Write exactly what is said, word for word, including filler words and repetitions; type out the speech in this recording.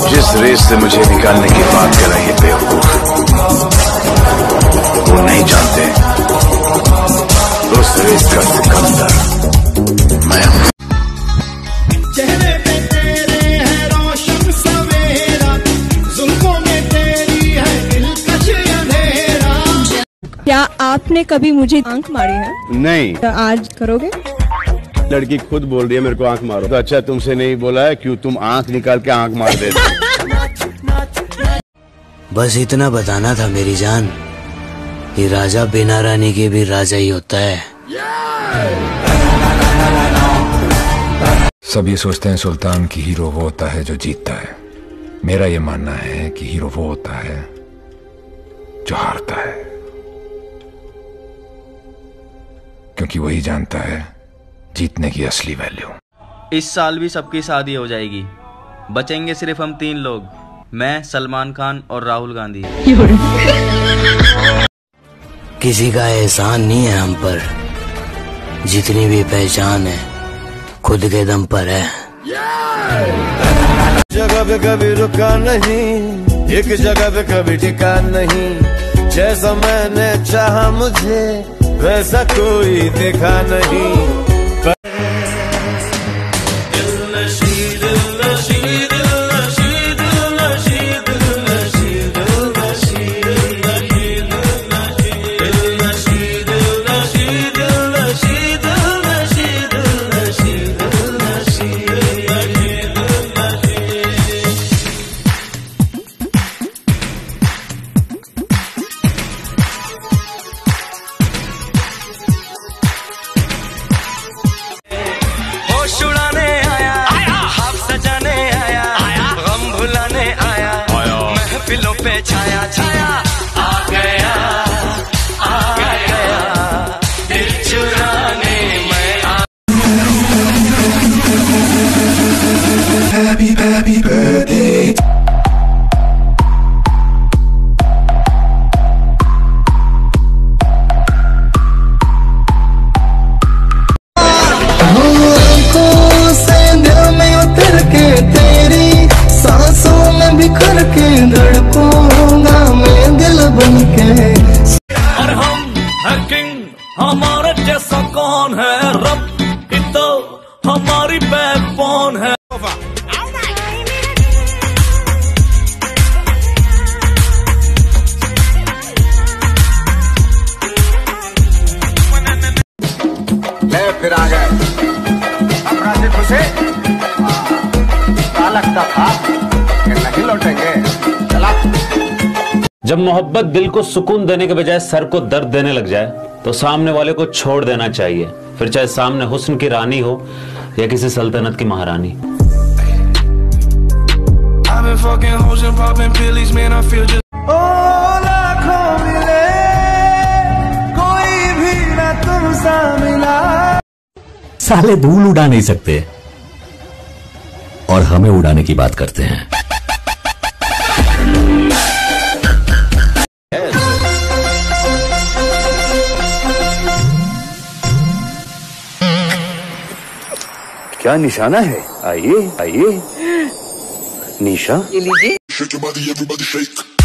जिस रेस से मुझे निकालने की बात कर रहे बेवकूफ, वो नहीं जानते उस रेस का सिकंदर मैं हूं। चेहरे पे तेरे है रोशन सवेरा, जुल्फों में तेरी है दिलकश अंधेरा। क्या आपने कभी मुझे आंख मारी है? नहीं। तो आज करोगे? लड़की खुद बोल रही है मेरे को आंख मारो। तो अच्छा तुमसे नहीं बोला है, क्यों तुम आंख निकाल के आंख मार देते? बस इतना बताना था मेरी जान, कि राजा बिना रानी के भी राजा ही होता है। सब ये सोचते हैं सुल्तान की हीरो वो होता है जो जीतता है। मेरा ये मानना है कि हीरो वो होता है जो हारता है, क्योंकि वही जानता है जीतने की असली वैल्यू। इस साल भी सबकी शादी हो जाएगी, बचेंगे सिर्फ हम तीन लोग, मैं, सलमान खान और राहुल गांधी। किसी का एहसान नहीं है हम पर, जितनी भी पहचान है खुद के दम पर है। जगह पे कभी रुका नहीं, एक जगह पे कभी टिका नहीं, जैसा मैंने चाहा मुझे वैसा कोई देखा नहीं। उड़ाने आया, हाफ सजाने आया, गम भुलाने आया, महफिलों पे छाया छाया आ गया, आ गया दिल चुराने मैं आ। Happy happy birthday। बिखर के धड़कूंगा मैं दिल बन के। और हम है किंग, हमारे जैसा कौन है, रब ही तो हमारी बैकबोन है। ले फिर आ गए अपराधी खुशे, क्या लगता था नहीं लौटेंगे। चला। जब मोहब्बत दिल को सुकून देने के बजाय सर को दर्द देने लग जाए तो सामने वाले को छोड़ देना चाहिए, फिर चाहे सामने हुस्न की रानी हो या किसी सल्तनत की महारानी। ओ लाखों मिले कोई भी ना तुमसा मिला। साले धूल उड़ा नहीं सकते और हमें उड़ाने की बात करते हैं। क्या निशाना है? आइए आइए निशा, ये लीजिए।